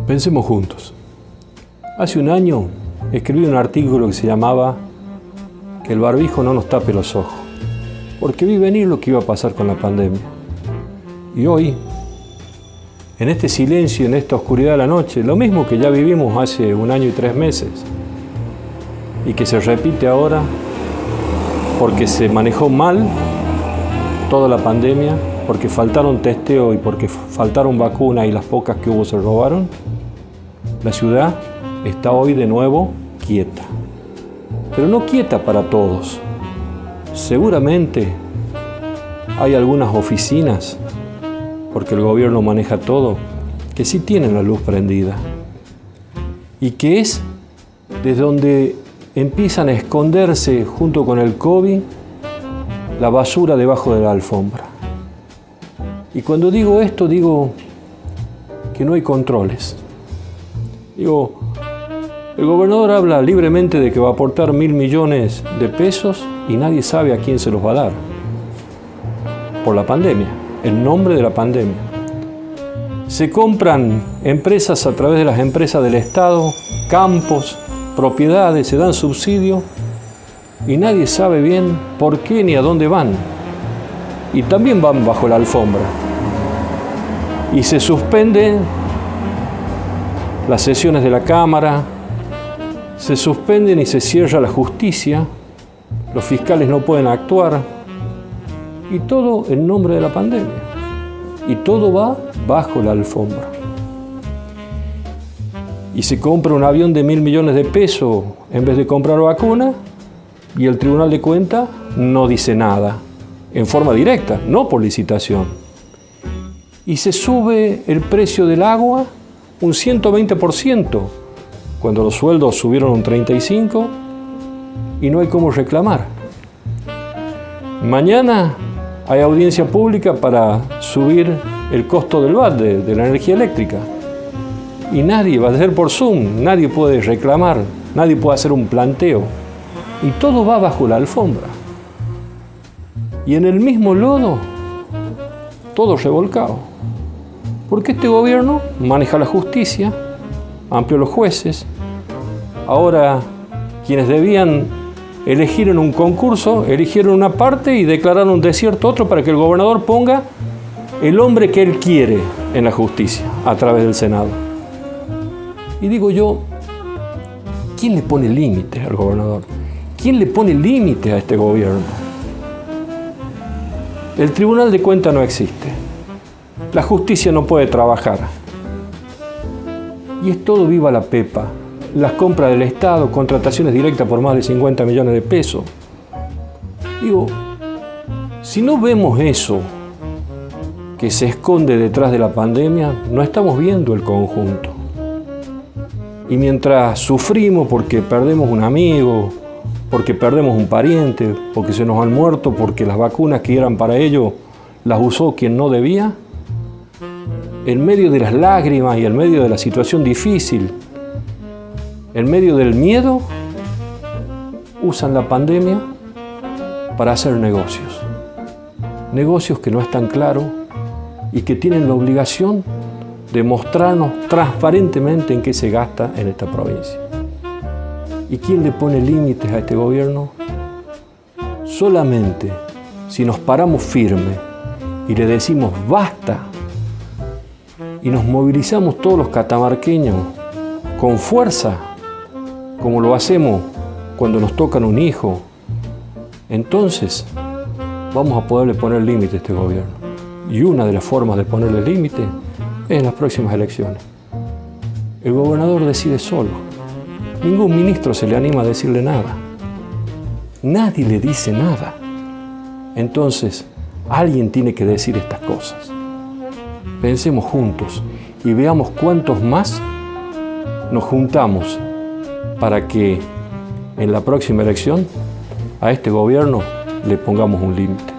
Pensemos juntos. Hace un año escribí un artículo que se llamaba Que el barbijo no nos tape los ojos, porque vi venir lo que iba a pasar con la pandemia. Y hoy, en este silencio, en esta oscuridad de la noche, lo mismo que ya vivimos hace un año y 3 meses, y que se repite ahora porque se manejó mal toda la pandemia, porque faltaron testeo y porque faltaron vacunas y las pocas que hubo se robaron, la ciudad está hoy de nuevo quieta. Pero no quieta para todos. Seguramente hay algunas oficinas, porque el gobierno maneja todo, que sí tienen la luz prendida. Y que es desde donde empiezan a esconderse, junto con el COVID, la basura debajo de la alfombra. Y cuando digo esto, digo que no hay controles. Digo, el gobernador habla libremente de que va a aportar 1.000 millones de pesos y nadie sabe a quién se los va a dar. Por la pandemia, en nombre de la pandemia. Se compran empresas a través de las empresas del Estado, campos, propiedades, se dan subsidios y nadie sabe bien por qué ni a dónde van. Y también van bajo la alfombra. Y se suspenden las sesiones de la Cámara, se suspenden y se cierra la justicia, los fiscales no pueden actuar, y todo en nombre de la pandemia. Y todo va bajo la alfombra. Y se compra un avión de 1.000 millones de pesos en vez de comprar vacuna, y el Tribunal de Cuentas no dice nada, en forma directa, no por licitación. Y se sube el precio del agua un 120%, cuando los sueldos subieron un 35%, y no hay cómo reclamar. Mañana hay audiencia pública para subir el costo del VAT, de la energía eléctrica. Y nadie, va a ser por Zoom, nadie puede reclamar, nadie puede hacer un planteo. Y todo va bajo la alfombra. Y en el mismo lodo, todo revolcado. Porque este gobierno maneja la justicia, amplió los jueces. Ahora, quienes debían elegir en un concurso, eligieron una parte y declararon desierto otro para que el gobernador ponga el hombre que él quiere en la justicia, a través del Senado. Y digo yo, ¿quién le pone límites al gobernador? ¿Quién le pone límites a este gobierno? El Tribunal de Cuentas no existe. La justicia no puede trabajar. Y es todo viva la pepa. Las compras del Estado, contrataciones directas por más de 50 millones de pesos. Digo, si no vemos eso que se esconde detrás de la pandemia, no estamos viendo el conjunto. Y mientras sufrimos porque perdemos un amigo, porque perdemos un pariente, porque se nos han muerto, porque las vacunas que eran para ellos las usó quien no debía, en medio de las lágrimas y en medio de la situación difícil, en medio del miedo, usan la pandemia para hacer negocios. Negocios que no están claros y que tienen la obligación de mostrarnos transparentemente en qué se gasta en esta provincia. ¿Y quién le pone límites a este gobierno? Solamente si nos paramos firmes y le decimos basta y nos movilizamos todos los catamarqueños con fuerza, como lo hacemos cuando nos tocan un hijo, entonces vamos a poderle poner límite a este gobierno. Y una de las formas de ponerle límite es en las próximas elecciones. El gobernador decide solo. Ningún ministro se le anima a decirle nada. Nadie le dice nada. Entonces, alguien tiene que decir estas cosas. Pensemos juntos y veamos cuántos más nos juntamos para que en la próxima elección a este gobierno le pongamos un límite.